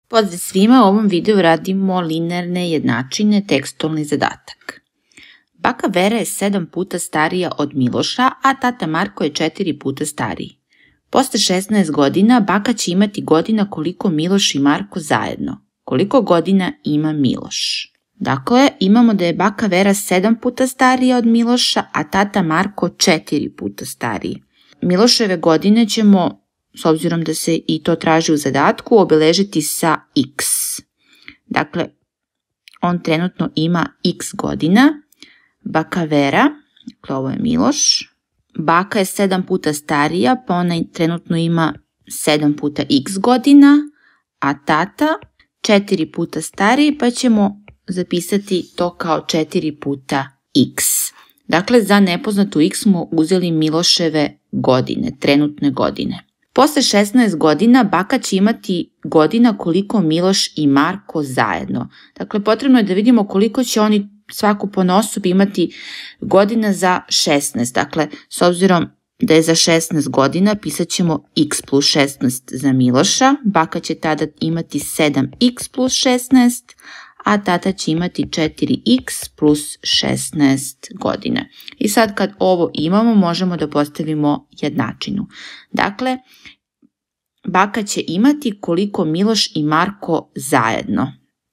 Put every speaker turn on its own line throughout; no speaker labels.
Pozdrav svima, u ovom videu radimo linearne jednačine, tekstualni zadatak. Baka Vera je 7 puta starija od Miloša, a tata Marko je 4 puta stariji. Posle 16 godina baka će imati godina koliko Miloš i Marko zajedno. Koliko godina ima Miloš? Dakle, imamo da je baka Vera 7 puta starija od Miloša, a tata Marko 4 puta stariji. Miloševe godine ćemo, s obzirom da se i to traži u zadatku, obeležiti sa x. Dakle, on trenutno ima x godina. Baka Vera, dakle ovo je Miloš, baka je 7 puta starija, pa ona trenutno ima 7 puta x godina, a tata 4 puta stariji, pa ćemo zapisati to kao 4 puta x. Dakle, za nepoznatu x smo uzeli Miloševe godine, trenutne godine. Posle 16 godina baka će imati godina koliko Miloš i Marko zajedno. Dakle, potrebno je da vidimo koliko će oni svaku ponaosob imati godina za 16. Dakle, s obzirom da je za 16 godina, pisat ćemo x plus 16 za Miloša. Baka će tada imati 7x plus 16, a tata će imati 4x plus 16 godina. I sad kad ovo imamo, možemo da postavimo jednačinu. Dakle, baka će imati koliko Miloš i Marko zajedno.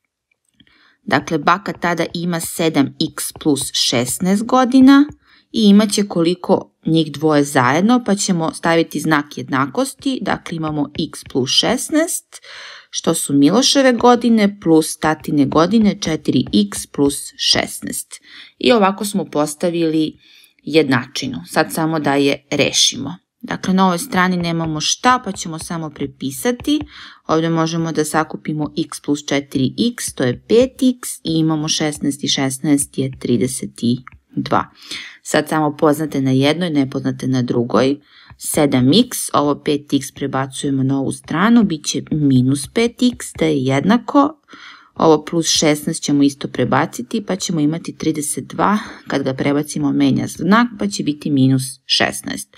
Dakle, baka tada ima 7x plus 16 godina i imat će koliko njih dvoje zajedno, pa ćemo staviti znak jednakosti. Dakle, imamo x plus 16, što su Miloševe godine, plus tatine godine 4x plus 16. I ovako smo postavili jednačinu. Sad samo da je rešimo. Dakle, na ovoj strani nemamo šta, pa ćemo samo prepisati. Ovdje možemo da sakupimo x plus 4x, to je 5x, i imamo 16 i 16 je 32. Sad samo poznate na jednoj, nepoznate na drugoj. 7x, ovo 5x prebacujemo na ovu stranu, bit će minus 5x, da je jednako. Ovo plus 16 ćemo isto prebaciti, pa ćemo imati 32, kad ga prebacimo menja znak, pa će biti minus 16.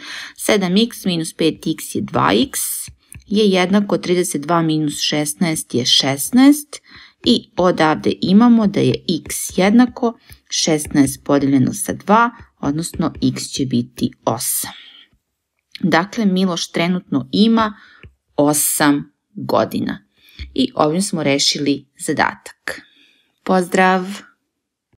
7x minus 5x je 2x, je jednako 32 minus 16 je 16, i odavde imamo da je x jednako 16 podijeljeno sa 2, odnosno x će biti 8. Dakle, Miloš trenutno ima 8 godina. I ovim smo rešili zadatak. Pozdrav!